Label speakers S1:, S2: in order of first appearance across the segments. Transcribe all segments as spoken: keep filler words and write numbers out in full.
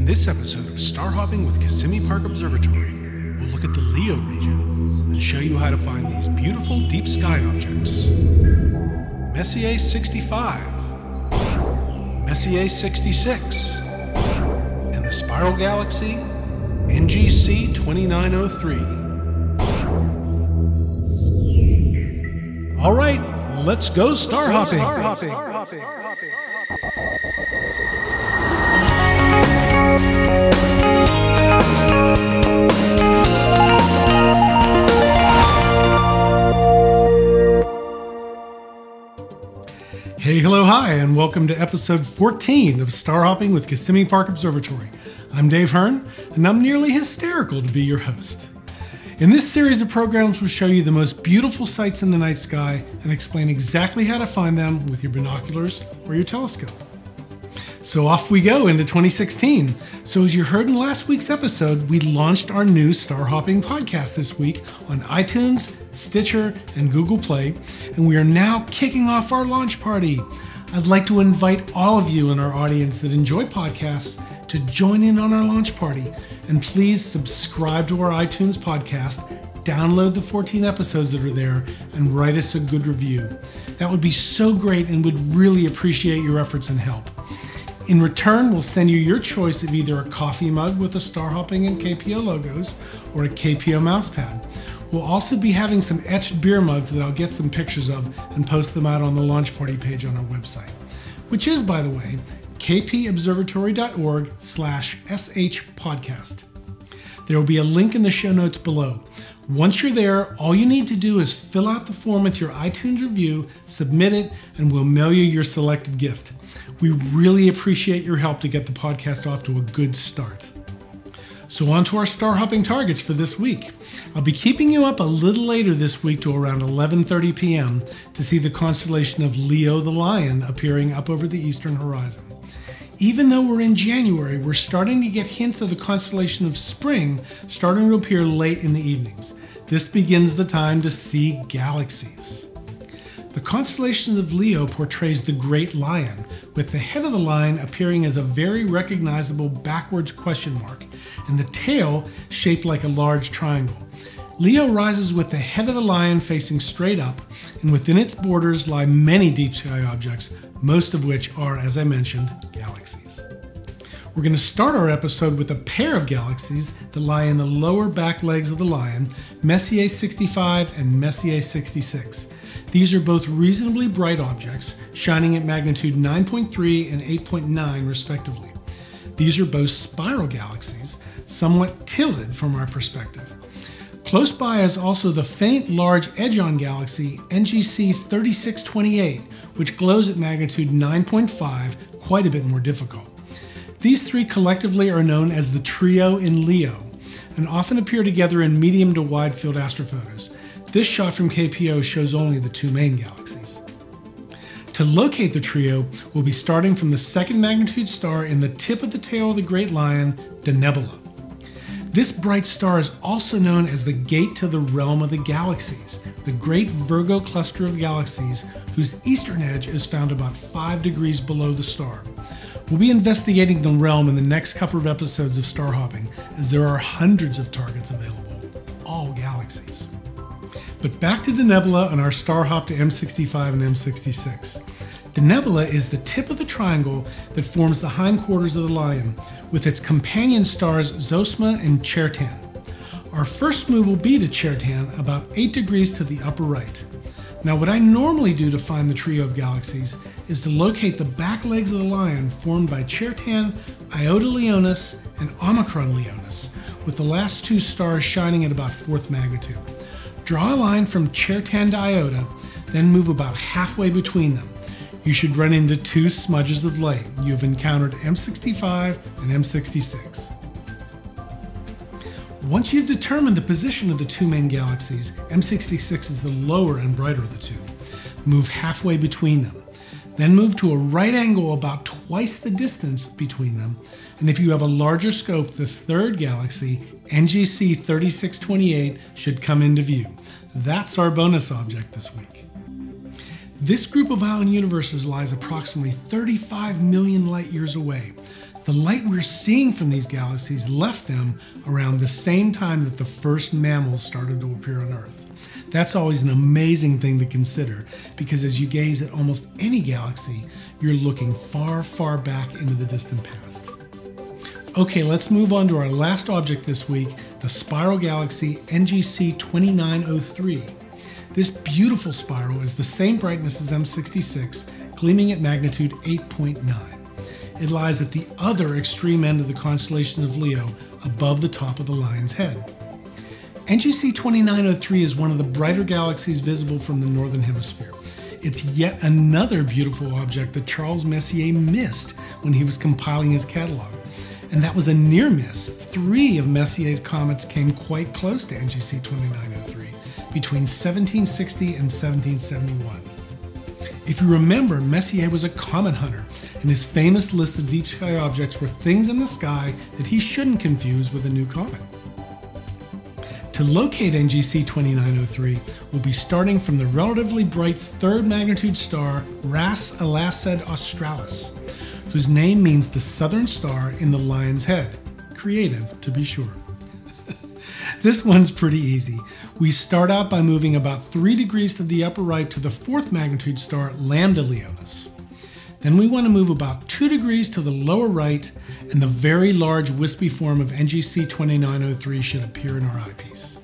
S1: this episode of Star Hopping with Kissimmee Park Observatory, we'll look at the Leo region and show you how to find these beautiful deep sky objects. Messier sixty-five, Messier sixty-six, and the spiral galaxy N G C twenty-nine oh three. All right, let's go star hopping. Star hopping. Star hopping. Star hopping. Hey, hello, hi, and welcome to episode fourteen of Star Hopping with Kissimmee Park Observatory. I'm Dave Hearn, and I'm nearly hysterical to be your host. In this series of programs, we'll show you the most beautiful sights in the night sky and explain exactly how to find them with your binoculars or your telescope. So off we go into twenty sixteen. So as you heard in last week's episode, we launched our new Star Hopping podcast this week on iTunes, Stitcher, and Google Play, and we are now kicking off our launch party. I'd like to invite all of you in our audience that enjoy podcasts to join in on our launch party, and please subscribe to our iTunes podcast, download the fourteen episodes that are there, and write us a good review. That would be so great and would really appreciate your efforts and help. In return, we'll send you your choice of either a coffee mug with the Star Hopping and K P O logos or a K P O mousepad. We'll also be having some etched beer mugs that I'll get some pictures of and post them out on the launch party page on our website, which is, by the way, kpobservatory.org slash sh podcast. There will be a link in the show notes below. Once you're there, all you need to do is fill out the form with your iTunes review, submit it, and we'll mail you your selected gift. We really appreciate your help to get the podcast off to a good start. So on to our star hopping targets for this week. I'll be keeping you up a little later this week to around eleven thirty p.m. to see the constellation of Leo the Lion appearing up over the eastern horizon. Even though we're in January, we're starting to get hints of the constellation of Spring starting to appear late in the evenings. This begins the time to see galaxies. The constellation of Leo portrays the Great Lion, with the head of the lion appearing as a very recognizable backwards question mark, and the tail shaped like a large triangle. Leo rises with the head of the lion facing straight up, and within its borders lie many deep sky objects, most of which are, as I mentioned, galaxies. We're going to start our episode with a pair of galaxies that lie in the lower back legs of the lion, Messier sixty-five and Messier sixty-six. These are both reasonably bright objects, shining at magnitude nine point three and eight point nine respectively. These are both spiral galaxies, somewhat tilted from our perspective. Close by is also the faint large edge-on galaxy N G C thirty-six twenty-eight, which glows at magnitude nine point five, quite a bit more difficult. These three collectively are known as the trio in Leo, and often appear together in medium to wide field astrophotos. This shot from K P O shows only the two main galaxies. To locate the trio, we'll be starting from the second magnitude star in the tip of the tail of the Great Lion, DENEBOLA. This bright star is also known as the gate to the realm of the galaxies, the great Virgo cluster of galaxies, whose eastern edge is found about five degrees below the star. We'll be investigating the realm in the next couple of episodes of Star Hopping, as there are hundreds of targets available, all galaxies. But back to DENEBOLA and our star hop to M sixty-five and M sixty-six. DENEBOLA is the tip of the triangle that forms the hindquarters of the lion, with its companion stars Zosma and Chertan. Our first move will be to Chertan, about eight degrees to the upper right. Now, what I normally do to find the trio of galaxies is to locate the back legs of the lion formed by Chertan, Iota Leonis, and Omicron Leonis, with the last two stars shining at about fourth magnitude. Draw a line from Chertan to Iota, then move about halfway between them. You should run into two smudges of light. You have encountered M sixty-five and M sixty-six. Once you've determined the position of the two main galaxies, M sixty-six is the lower and brighter of the two. Move halfway between them. Then move to a right angle about twice the distance between them. And if you have a larger scope, the third galaxy, N G C thirty-six twenty-eight, should come into view. That's our bonus object this week. This group of island universes lies approximately thirty-five million light years away. The light we're seeing from these galaxies left them around the same time that the first mammals started to appear on Earth. That's always an amazing thing to consider, because as you gaze at almost any galaxy, you're looking far, far back into the distant past. Okay, let's move on to our last object this week, the spiral galaxy N G C twenty-nine oh three. This beautiful spiral is the same brightness as M sixty-six, gleaming at magnitude eight point nine. It lies at the other extreme end of the constellation of Leo, above the top of the lion's head. N G C twenty-nine oh three is one of the brighter galaxies visible from the northern hemisphere. It's yet another beautiful object that Charles Messier missed when he was compiling his catalog. And that was a near miss. Three of Messier's comets came quite close to N G C twenty-nine oh three, between seventeen sixty and seventeen seventy-one. If you remember, Messier was a comet hunter, and his famous list of deep sky objects were things in the sky that he shouldn't confuse with a new comet. To locate N G C twenty-nine oh three, we'll be starting from the relatively bright third magnitude star Ras Alaced Australis, whose name means the southern star in the lion's head. Creative, to be sure. This one's pretty easy. We start out by moving about three degrees to the upper right to the fourth magnitude star Lambda Leonis. Then we want to move about two degrees to the lower right, and the very large wispy form of N G C twenty-nine oh three should appear in our eyepiece.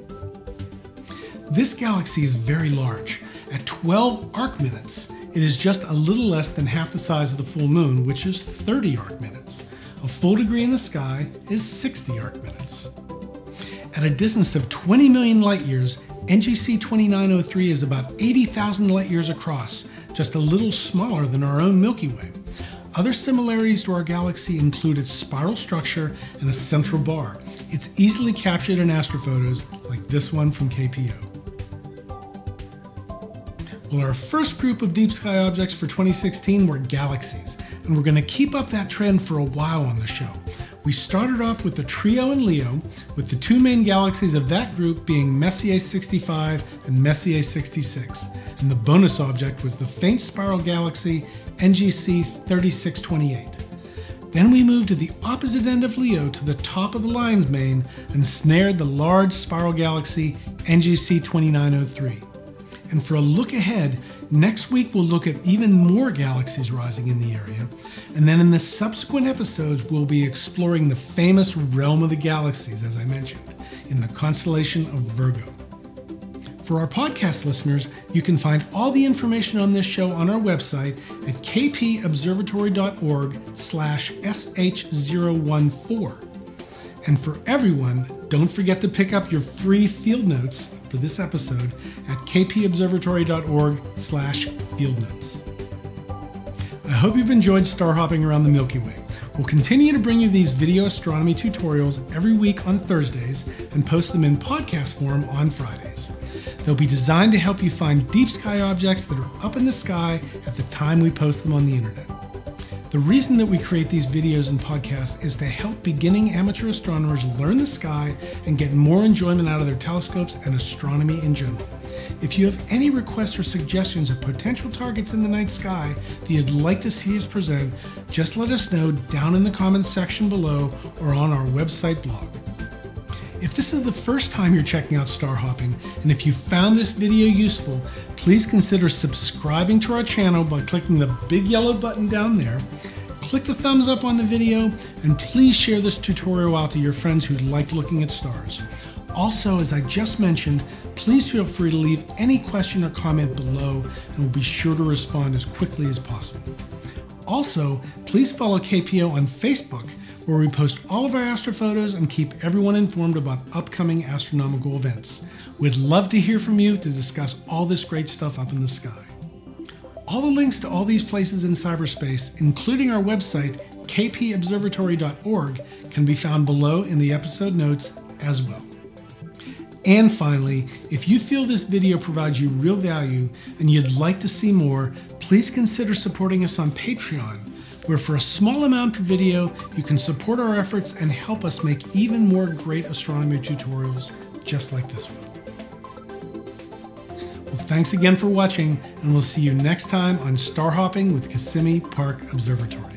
S1: This galaxy is very large. At twelve arc minutes, it is just a little less than half the size of the full moon, which is thirty arc minutes. A full degree in the sky is sixty arc minutes. At a distance of twenty million light years, N G C twenty-nine oh three is about eighty thousand light years across, just a little smaller than our own Milky Way. Other similarities to our galaxy include its spiral structure and a central bar. It's easily captured in astrophotos, like this one from K P O. Well, our first group of deep sky objects for twenty sixteen were galaxies, and we're going to keep up that trend for a while on the show. We started off with the trio in Leo, with the two main galaxies of that group being Messier sixty-five and Messier sixty-six, and the bonus object was the faint spiral galaxy N G C thirty-six twenty-eight. Then we moved to the opposite end of Leo to the top of the lion's mane and snared the large spiral galaxy N G C twenty-nine oh three. And for a look ahead, next week we'll look at even more galaxies rising in the area, and then in the subsequent episodes we'll be exploring the famous realm of the galaxies, as I mentioned, in the constellation of Virgo. For our podcast listeners, you can find all the information on this show on our website at k p observatory dot org slash S H zero one four. And for everyone, don't forget to pick up your free field notes for this episode at k p observatory dot org slash field notes. I hope you've enjoyed star hopping around the Milky Way. We'll continue to bring you these video astronomy tutorials every week on Thursdays and post them in podcast form on Fridays. They'll be designed to help you find deep sky objects that are up in the sky at the time we post them on the internet. The reason that we create these videos and podcasts is to help beginning amateur astronomers learn the sky and get more enjoyment out of their telescopes and astronomy in general. If you have any requests or suggestions of potential targets in the night sky that you'd like to see us present, just let us know down in the comments section below or on our website blog. If this is the first time you're checking out star hopping, and if you found this video useful, please consider subscribing to our channel by clicking the big yellow button down there. Click the thumbs up on the video, and please share this tutorial out to your friends who like looking at stars. Also, as I just mentioned, please feel free to leave any question or comment below, and we'll be sure to respond as quickly as possible. Also, please follow K P O on Facebook, where we post all of our astrophotos and keep everyone informed about upcoming astronomical events. We'd love to hear from you to discuss all this great stuff up in the sky. All the links to all these places in cyberspace, including our website, k p observatory dot org, can be found below in the episode notes as well. And finally, if you feel this video provides you real value and you'd like to see more, please consider supporting us on Patreon, where for a small amount per video, you can support our efforts and help us make even more great astronomy tutorials just like this one. Well, thanks again for watching, and we'll see you next time on Star Hopping with Kissimmee Park Observatory.